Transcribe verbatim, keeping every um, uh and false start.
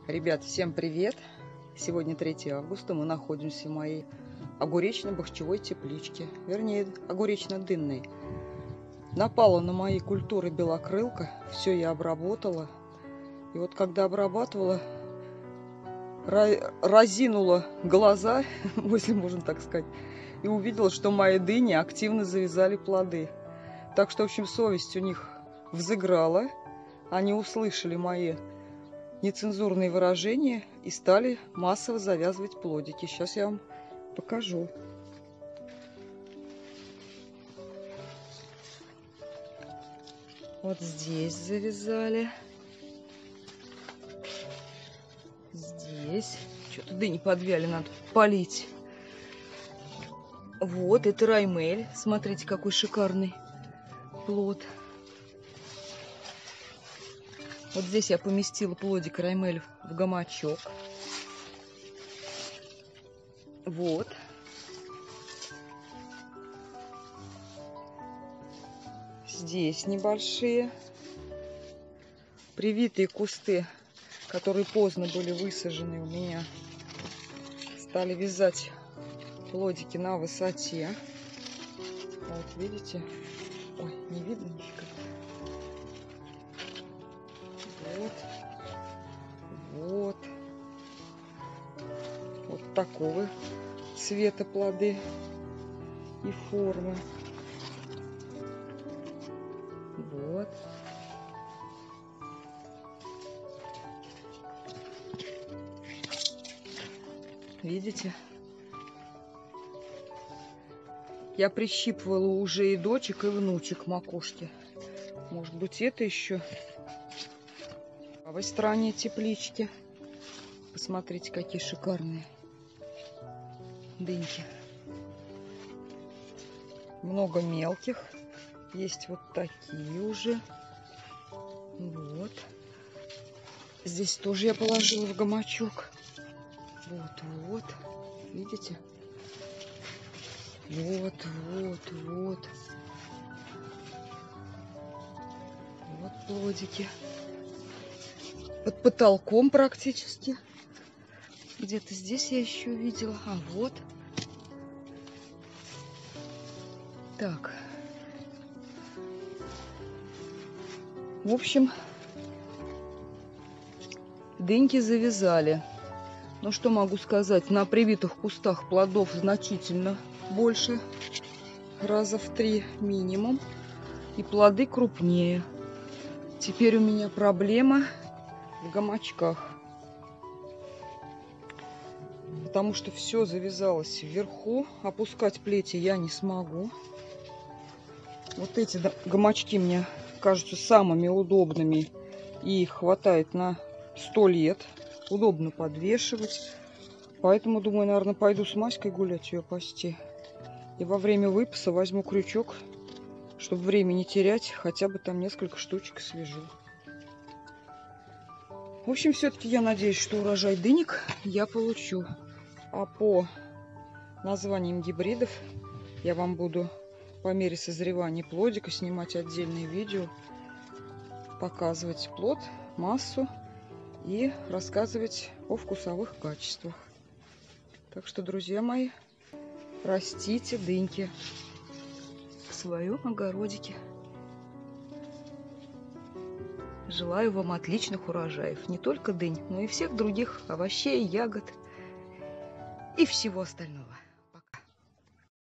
Ребят, всем привет! Сегодня третье августа, мы находимся в моей огуречно-бахчевой тепличке, вернее огуречно-дынной. Напала на мои культуры белокрылка, все я обработала. И вот когда обрабатывала, разинула глаза, если можно так сказать, и увидела, что мои дыни активно завязали плоды. Так что, в общем, совесть у них взыграла, они услышали мои нецензурные выражения и стали массово завязывать плодики. Сейчас я вам покажу. Вот здесь завязали. Здесь. Что-то дыни подвяли, надо полить. Вот, это раймель. Смотрите, какой шикарный плод. Вот здесь я поместила плодик раймель в гамачок. Вот. Здесь небольшие привитые кусты, которые поздно были высажены у меня, стали вязать плодики на высоте. Вот видите? Ой, не видно нифига. Вот, вот, вот такого цвета плоды и формы. Вот. Видите? Я прищипывала уже и дочек, и внучек макушки. Может быть, это еще... В правой стороне теплички. Посмотрите, какие шикарные дыньки. Много мелких. Есть вот такие уже. Вот. Здесь тоже я положила в гамачок. Вот, вот. Видите? Вот, вот, вот. Вот плодики. Под потолком практически. Где-то здесь я еще видела. А вот. Так. В общем, дыньки завязали. Ну что могу сказать, на привитых кустах плодов значительно больше. Раза в три минимум. И плоды крупнее. Теперь у меня проблема в гамачках, потому что все завязалось вверху. Опускать плети я не смогу. Вот эти гамачки мне кажутся самыми удобными, и их хватает на сто лет. Удобно подвешивать, поэтому думаю, наверное, пойду с Маськой гулять, ее пасти, и во время выпаса возьму крючок, чтобы время не терять, хотя бы там несколько штучек свяжу. В общем, все-таки я надеюсь, что урожай дынек я получу. А по названиям гибридов я вам буду по мере созревания плодика снимать отдельные видео, показывать плод, массу и рассказывать о вкусовых качествах. Так что, друзья мои, растите дыньки в своем огородике. Желаю вам отличных урожаев. Не только дынь, но и всех других овощей, ягод и всего остального.